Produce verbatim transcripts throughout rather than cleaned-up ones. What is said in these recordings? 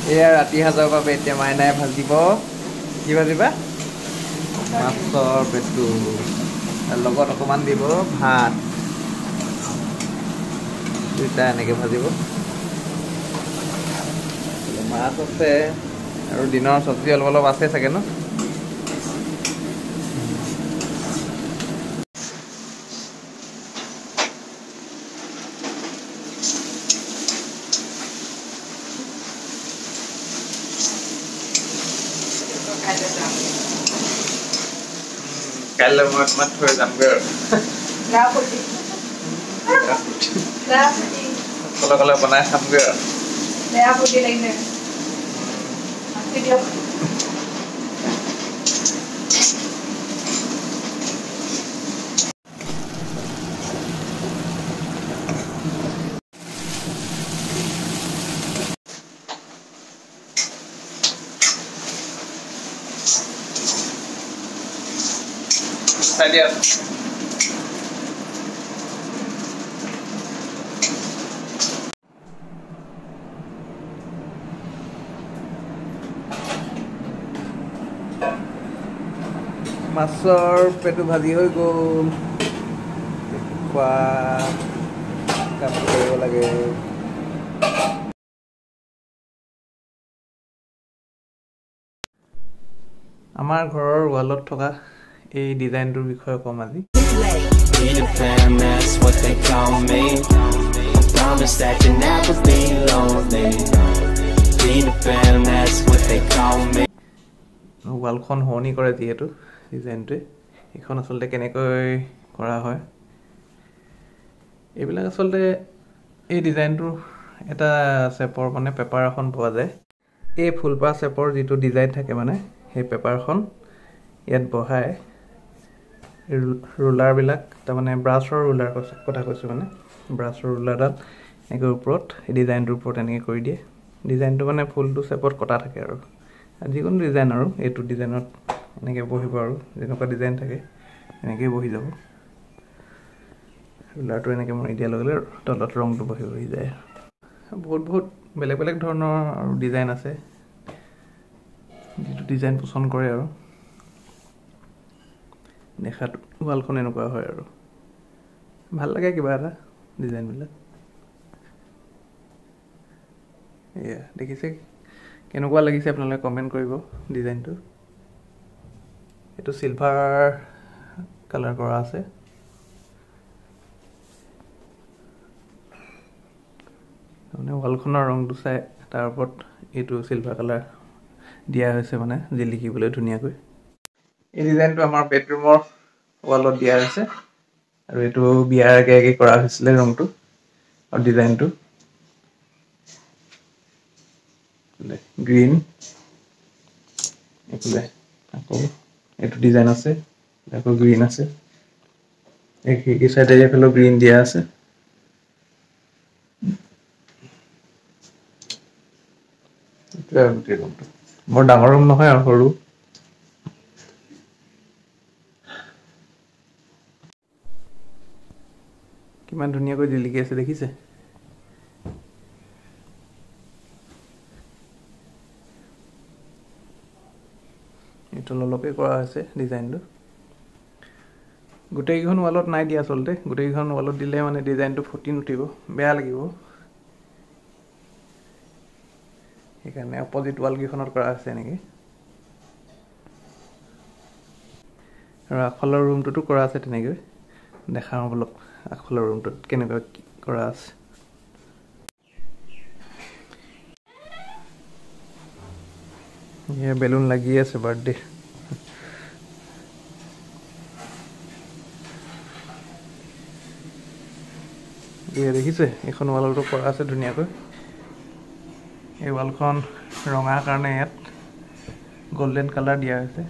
এয়া ৰাতি সাজৰ বাবে এতিয়া মাইনাই ভাজিব কি ভাজিবা মাছৰ পেটু তাৰ লগত অকণমান দিব ভাত দুইটা এনেকৈ ভাজিব মাছ আছে আৰু দিনৰ চব্জি অলপ অলপ আছে চাগে ন কাইলৈ মই তোমাক থৈ যামগৈ আৰু কলে কলে বনাই খামগৈ আৰু বেয়া ফুটি লাগিলে Sadia. মাছৰ পেটু ভাজি হৈ গ'ল খোৱা কাম কৰিব লাগে আমাৰ ঘৰৰ ৱালত থকা এই ডিজাইনটোৰ বিষয়ে কম আজি ৱালখন শুৱনি কৰে যিহেতু ডিজাইনটোৱে এইখন আচলতে কেনেকৈ কৰা হয় এইবিলাক আচলতে এই ডিজাইনটোৰ এটা চেপৰ মানে পেপাৰ এখন পোৱা যায় এই ফুলপাহ চেপৰ যিটো ডিজাইন থাকে মানে সেই পেপাৰখন ইয়াত বহাই ৰুলাৰবিলাক তাৰমানে ব্ৰাছৰ ৰুলাৰ কথা কৈছোঁ মানে ব্ৰাছৰ ৰুলাৰডাল এনেকৈ ওপৰত এই ডিজাইনটোৰ ওপৰত এনেকৈ কৰি দিয়ে ডিজাইনটো মানে ফুলটো চেপত কটা থাকে আৰু যিকোনো ডিজাইন আৰু এইটো ডিজাইনত এনেকৈ বহিব আৰু যেনেকুৱা ডিজাইন থাকে এনেকৈয়ে বহি যাব ৰুলাৰটো এনেকৈ মৰি দিয়াৰ লগে লগে তলত ৰংটো বহি বহি যায় বহুত বহুত বেলেগ বেলেগ ধৰণৰ আৰু ডিজাইন আছে যিটো ডিজাইন পচন্দ কৰে আৰু দেখাত ৱালখন এনেকুৱা হয় আৰু ভাল লাগে কিবা এটা ডিজাইনবিলাক এয়া দেখিছে কেনেকুৱা লাগিছে আপোনালোকে কমেণ্ট কৰিব ডিজাইনটো এইটো চিলভাৰ কালাৰ কৰা আছে মানে ৱালখনৰ ৰংটো চাই তাৰ ওপৰত এইটো চিলভাৰ কালাৰ দিয়া হৈছে মানে জিলিকিবলৈ ধুনীয়াকৈ এই ডিজাইনটো আমাৰ বেডৰুমৰ ৱালত দিয়া হৈছে আৰু এইটো বিয়াৰ আগে আগে কৰা হৈছিলে ৰংটো আৰু ডিজাইনটো গ্ৰীণ এইফালে আকৌ এইটো ডিজাইন আছে আকৌ গ্ৰীণ আছে এই খিৰিকি চাইডে এইফালেও গ্ৰীণ দিয়া আছে বৰ ডাঙৰ ৰুম নহয় আৰু সৰু কিমান ধুনীয়াকৈ জিলিকি আছে দেখিছে এইটো অলপে কৰা হৈছে ডিজাইনটো গোটেইকেইখন ৱালত নাই দিয়া আচলতে গোটেইকেইখন ৱালত দিলে মানে ডিজাইনটো ফুটি নুঠিব বেয়া লাগিব সেইকাৰণে অপজিট ৱালকেইখনত কৰা আছে এনেকৈ আৰু আগফালৰ ৰুমটোতো কৰা আছে তেনেকৈ দেখাওঁ অলপ আগফালৰ ৰুমটোত কেনেকুৱা কৰা আছে এয়া বেলুন লাগি আছে বাৰ্থডে এয়া দেখিছে এইখন ৱালতো কৰা আছে ধুনীয়াকৈ এই ৱালখন ৰঙাৰ কাৰণে ইয়াত গল্ডেন কালাৰ দিয়া হৈছে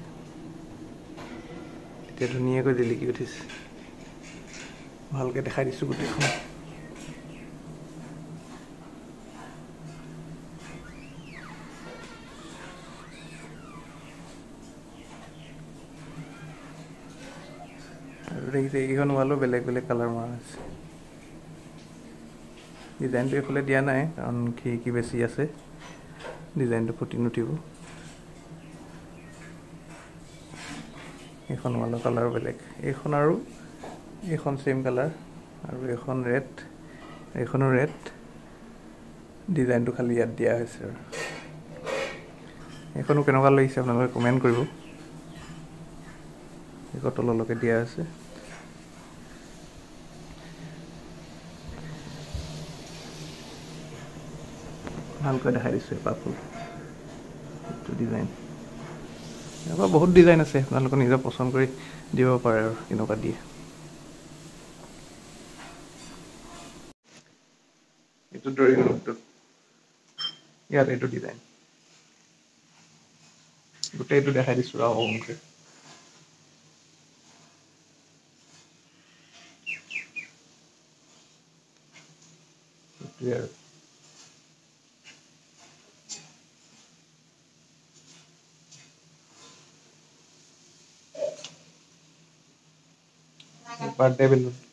এতিয়া ধুনীয়াকৈ জিলিকি উঠিছে ভালকৈ দেখাই দিছোঁ গোটেইখন আৰু দেখিছে এইকেইখন ৱালো বেলেগ বেলেগ কালাৰ মৰা হৈছে ডিজাইনটো এইফালে দিয়া নাই কাৰণ খিৰিকী বেছি আছে ডিজাইনটো ফুটি নুঠিব। এইখন ৱালৰ কালাৰ বেলেগ, এইখন আৰু এইখন চেম কালাৰ, আৰু এইখন ৰেড, এইখনো ৰেড, ডিজাইনটো খালি ইয়াত দিয়া হৈছে। আৰু এইখনো কেনেকুৱা লাগিছে আপোনালোকে কমেণ্ট কৰিব। এইখন তললৈকে দিয়া আছে। ভালকৈ দেখাই দিছোঁ এপাহ ফুল, এইটো ডিজাইন। এনেকুৱা বহুত ডিজাইন আছে, আপোনালোকে নিজে পচন্দ কৰি দিব পাৰে আৰু কেনেকুৱা দিয়ে। এইটো ড্ৰয়িং ৰুমটোত ইয়াত এইটো ডিজাইন গোটেইটো দেখাই দিছোঁ আৰু অংকে। সেইটোৱে আৰু বাৰ্থডে বেলুন।